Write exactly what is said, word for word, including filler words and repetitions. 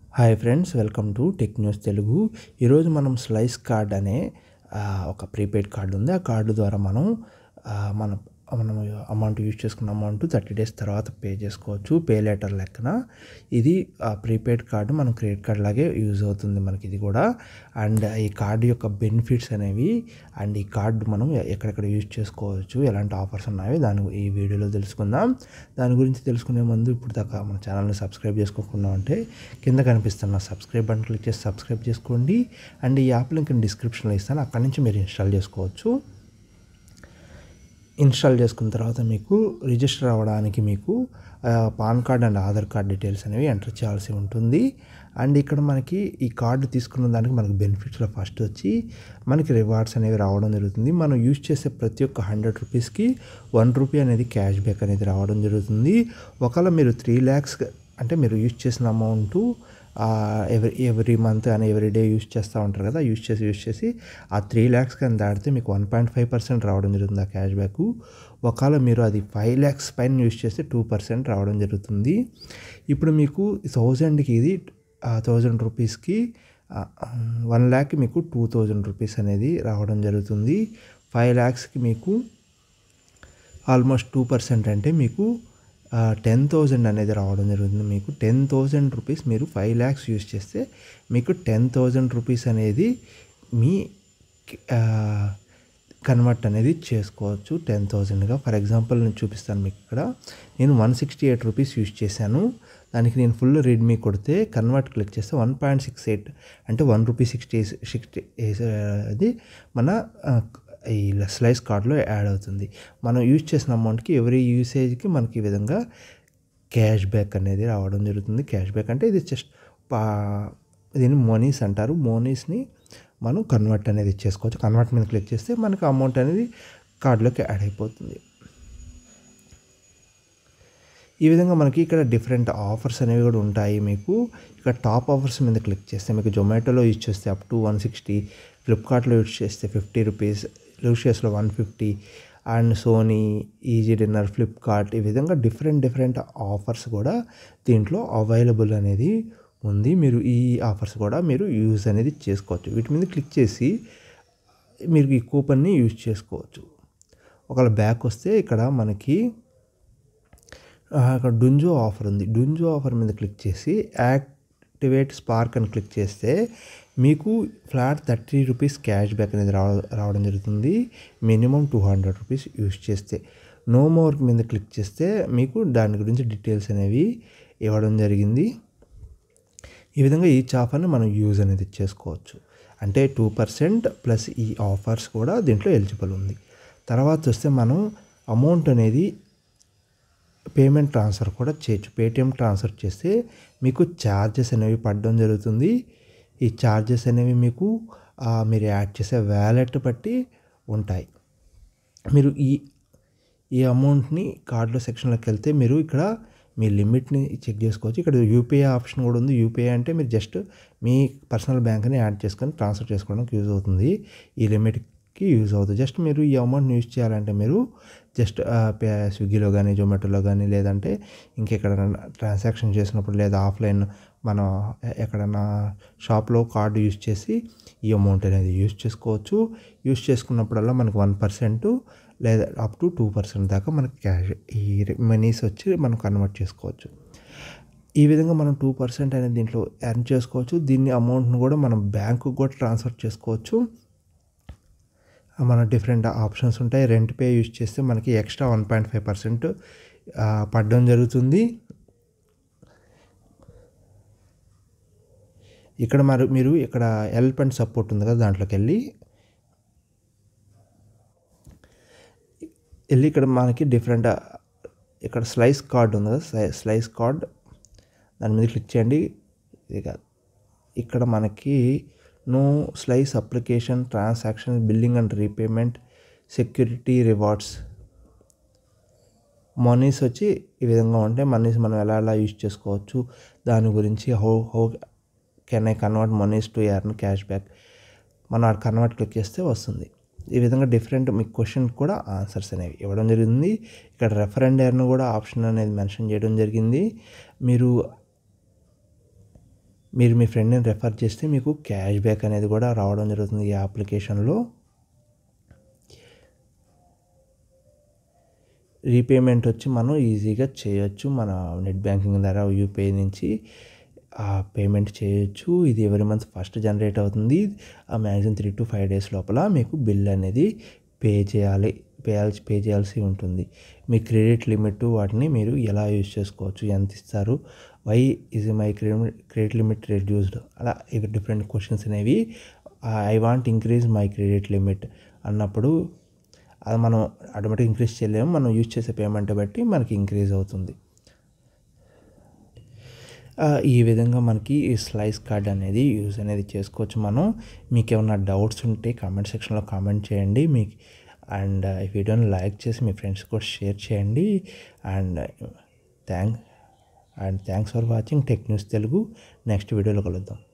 Hi friends, welcome to tech news Telugu. ఈరోజు మనం slice card అనే ఒక ప్రీపెయిడ్ కార్డు ఉంది. ఆ కార్డు ద్వారా మనం మన మనం అమౌంట్ యూజ్ చేసుకున్న అమౌంట్ థర్టీ డేస్ తర్వాత పే చేసుకోవచ్చు. పే లెటర్ లెక్కన ఇది ప్రీపెయిడ్ కార్డు మనం క్రెడిట్ కార్డ్ లాగే యూజ్ అవుతుంది మనకి ఇది కూడా. అండ్ ఈ కార్డు యొక్క బెనిఫిట్స్ అనేవి అండ్ ఈ కార్డు మనం ఎక్కడెక్కడ యూజ్ చేసుకోవచ్చు, ఎలాంటి ఆఫర్స్ ఉన్నాయో దాని ఈ వీడియోలో తెలుసుకుందాం. దాని గురించి తెలుసుకునే ముందు ఇప్పుడు దాకా మన ఛానల్ని సబ్స్క్రైబ్ చేసుకోకుండా ఉంటే కింద కనిపిస్తున్న సబ్స్క్రైబ్ బటన్ క్లిక్ చేసి సబ్స్క్రైబ్ చేసుకోండి. అండ్ ఈ యాప్ లింక్ డిస్క్రిప్షన్లో ఇస్తాను, అక్కడి నుంచి మీరు ఇన్స్టాల్ చేసుకోవచ్చు. ఇన్స్టాల్ చేసుకున్న తర్వాత మీకు రిజిస్టర్ అవ్వడానికి మీకు PAN card and Aadhaar card details అనేవి ఎంటర్ చేయాల్సి ఉంటుంది. అండ్ ఇక్కడ మనకి ఈ కార్డు తీసుకున్న దానికి మనకి బెనిఫిట్స్లో ఫస్ట్ వచ్చి మనకి రివార్డ్స్ అనేవి రావడం జరుగుతుంది. మనం యూజ్ చేసే ప్రతి ఒక్క హండ్రెడ్ రూపీస్కి వన్ రూపీ అనేది క్యాష్ బ్యాక్ అనేది రావడం జరుగుతుంది. ఒకవేళ మీరు త్రీ ల్యాక్స్ అంటే మీరు యూజ్ చేసిన అమౌంట్ ఎవ్రీ ఎవ్రీ మంత్ అని ఎవ్రీ డే యూజ్ చేస్తూ ఉంటారు కదా, యూజ్ చేసి యూజ్ చేసి ఆ త్రీ ల్యాక్స్ కానీ దాటితే మీకు వన్ పాయింట్ ఫైవ్ పర్సెంట్ రావడం జరుగుతుంది ఆ క్యాష్ బ్యాక్. ఒకవేళ మీరు అది ఫైవ్ ల్యాక్స్ పైన యూజ్ చేస్తే టూ పర్సెంట్ రావడం జరుగుతుంది. ఇప్పుడు మీకు థౌజండ్కి ఇది థౌజండ్ రూపీస్కి వన్ ల్యాక్కి మీకు టూ థౌజండ్ రూపీస్ అనేది రావడం జరుగుతుంది. ఫైవ్ ల్యాక్స్కి మీకు ఆల్మోస్ట్ టూ పర్సెంట్ అంటే మీకు టెన్ థౌజండ్ అనేది రావడం జరుగుతుంది. మీకు టెన్ థౌజండ్ రూపీస్ మీరు ఫైవ్ ల్యాక్స్ యూజ్ చేస్తే మీకు టెన్ థౌజండ్ రూపీస్ అనేది మీ కన్వర్ట్ అనేది చేసుకోవచ్చు టెన్ థౌజండ్గా. ఫర్ ఎగ్జాంపుల్ నేను చూపిస్తాను మీకు. ఇక్కడ నేను one sixty eight rupees use చేశాను. దానికి నేను ఫుల్ రెడ్మీ కొడితే కన్వర్ట్ క్లిక్ చేస్తే వన్ పాయింట్ సిక్స్ ఎయిట్ అంటే వన్ రూపీ సిక్స్టీ సిక్స్టీ అది మన ఈ స్లైస్ కార్డ్లో యాడ్ అవుతుంది. మనం యూజ్ చేసిన అమౌంట్కి ఎవరీ యూసేజ్కి మనకి ఈ విధంగా క్యాష్ బ్యాక్ అనేది రావడం జరుగుతుంది. క్యాష్ బ్యాక్ అంటే ఇది జస్ట్ పా దీన్ని మోనీస్ అంటారు. మోనీస్ని మనం కన్వర్ట్ అనేది చేసుకోవచ్చు. కన్వర్ట్ మీద క్లిక్ చేస్తే మనకి అమౌంట్ అనేది కార్డులోకి యాడ్ అయిపోతుంది. ఈ విధంగా మనకి ఇక్కడ డిఫరెంట్ ఆఫర్స్ అనేవి కూడా ఉంటాయి. మీకు ఇక్కడ టాప్ ఆఫర్స్ మీద క్లిక్ చేస్తే మీకు జొమాటోలో యూజ్ చేస్తే అప్ టు వన్ సిక్స్టీ, ఫ్లిప్కార్ట్లో యూజ్ చేస్తే ఫిఫ్టీ రూపీస్, లూషియస్లో one fifty and Sony, easy dinner, Flipkart ఈ విధంగా డిఫరెంట్ డిఫరెంట్ ఆఫర్స్ కూడా దీంట్లో అవైలబుల్ అనేది ఉంది. మీరు ఈ ఆఫర్స్ కూడా మీరు యూజ్ అనేది చేసుకోవచ్చు. వీటి మీద క్లిక్ చేసి మీరు ఈ కూపన్ని యూజ్ చేసుకోవచ్చు. ఒకవేళ బ్యాక్ వస్తే ఇక్కడ మనకి అక్కడ డుంజో ఆఫర్ ఉంది. డుంజో ఆఫర్ మీద క్లిక్ చేసి యాక్టివేట్ స్పార్క్ అని క్లిక్ చేస్తే మీకు flat thirty rupees cash back అనేది రావ రావడం జరుగుతుంది. Minimum two hundred rupees use చేస్తే. నో మోర్ మీద క్లిక్ చేస్తే మీకు దాని గురించి డీటెయిల్స్ అనేవి ఇవ్వడం జరిగింది. ఈ విధంగా ఈచ్ ఆఫర్ని మనం యూజ్ అనేది చేసుకోవచ్చు. అంటే టూ పర్సెంట్ ప్లస్ ఈ ఆఫర్స్ కూడా దీంట్లో ఎలిజిబుల్ ఉంది. తర్వాత వస్తే మనం అమౌంట్ అనేది పేమెంట్ ట్రాన్స్ఫర్ కూడా చేయొచ్చు. పేటిఎం ట్రాన్స్ఫర్ చేస్తే మీకు ఛార్జెస్ అనేవి పడడం జరుగుతుంది. ఈ ఛార్జెస్ అనేవి మీకు మీరు యాడ్ చేసే వ్యాలెట్ బట్టి ఉంటాయి. మీరు ఈ ఈ అమౌంట్ని కార్డులో సెక్షన్లోకి వెళ్తే మీరు ఇక్కడ మీ లిమిట్ని చెక్ చేసుకోవచ్చు. ఇక్కడ యూపీఐ ఆప్షన్ కూడా ఉంది. యూపీఐ అంటే మీరు జస్ట్ మీ పర్సనల్ బ్యాంక్ని యాడ్ చేసుకొని ట్రాన్స్ఫర్ చేసుకోవడానికి యూజ్ అవుతుంది. ఈ లిమిట్కి యూజ్ అవుతుంది. జస్ట్ మీరు ఈ అమౌంట్ని యూజ్ చేయాలంటే మీరు జస్ట్ స్విగ్గీలో కానీ జొమాటోలో కానీ లేదంటే ఇంకెక్కడైనా ట్రాన్సాక్షన్ చేసినప్పుడు లేదా ఆఫ్లైన్ మనం ఎక్కడైనా షాప్లో కార్డు యూజ్ చేసి ఈ అమౌంట్ అనేది యూజ్ చేసుకోవచ్చు. యూజ్ చేసుకున్నప్పుడల్లా మనకు వన్ పర్సెంట్ లేదా అప్ టు టూ పర్సెంట్ దాకా మనకి క్యాష్ ఈ మనీస్ వచ్చి మనం కన్వర్ట్ చేసుకోవచ్చు. ఈ విధంగా మనం టూ పర్సెంట్ అనేది దీంట్లో ఎర్న్ చేసుకోవచ్చు. దీన్ని అమౌంట్ను కూడా మనం బ్యాంకుకి కూడా ట్రాన్స్ఫర్ చేసుకోవచ్చు. మన డిఫరెంట్ ఆప్షన్స్ ఉంటాయి. రెంట్ పే యూజ్ చేస్తే మనకి extra one point five percent పడడం జరుగుతుంది. ఇక్కడ మరి మీరు ఇక్కడ హెల్ప్ అండ్ సపోర్ట్ ఉంది కదా, దాంట్లోకి వెళ్ళి వెళ్ళి ఇక్కడ మనకి డిఫరెంట్ ఇక్కడ స్లైస్ కార్డ్ ఉంది కదా, స్లైస్ కార్డ్ దాని మీద క్లిక్ చేయండి. ఇది కాదు, ఇక్కడ మనకి no Slice application, transaction, billing and repayment, security, rewards, monies వచ్చి ఈ విధంగా ఉంటాయి. మనీస్ మనం ఎలా ఎలా యూజ్ చేసుకోవచ్చు దాని గురించి how how can I convert monies to earn cash back మనం ఆ కన్వర్ట్ క్లిక్ చేస్తే వస్తుంది. ఈ విధంగా డిఫరెంట్ మీ క్వశ్చన్ కూడా ఆన్సర్స్ అనేవి ఇవ్వడం జరిగింది. ఇక్కడ రెఫర్ అండ్ ఎర్న్ కూడా ఆప్షన్ అనేది మెన్షన్ చేయడం జరిగింది. మీరు మీరు మీ ఫ్రెండ్ని రెఫర్ చేస్తే మీకు క్యాష్ బ్యాక్ అనేది కూడా రావడం జరుగుతుంది ఈ అప్లికేషన్లో. రీపేమెంట్ వచ్చి మనం ఈజీగా చేయొచ్చు, మన నెట్ బ్యాంకింగ్ ద్వారా యూపీఐ నుంచి పేమెంట్ చేయొచ్చు. ఇది ఎవరి మంత్ ఫస్ట్ జనరేట్ అవుతుంది. ఆ maximum three to five days లోపల మీకు బిల్ అనేది పే చేయాలి పేయాల్సి పే చేయాల్సి ఉంటుంది. మీ క్రెడిట్ లిమిట్ వాటిని మీరు ఎలా యూజ్ చేసుకోవచ్చు, ఎంత ఇస్తారు, why is my credit credit limit reduced, అలా ఇవి డిఫరెంట్ క్వశ్చన్స్ అనేవి. I want increase my credit limit అన్నప్పుడు అది మనం ఆటోమేటిక్ ఇంక్రీజ్ చేయలేము, మనం యూజ్ చేసే పేమెంట్ బట్టి మనకి ఇంక్రీజ్ అవుతుంది. ఈ విధంగా మనకి ఈ స్లైస్ కార్డ్ అనేది యూజ్ అనేది చేసుకోవచ్చు మనం. మీకు ఏమైనా డౌట్స్ ఉంటే కామెంట్ సెక్షన్లో కామెంట్ చేయండి. మీకు అండ్ ఈ వీడియోని లైక్ చేసి మీ ఫ్రెండ్స్ కూడా షేర్ చేయండి. And thank and thanks for watching tech news Telugu. Next వీడియోలో కలుద్దాం.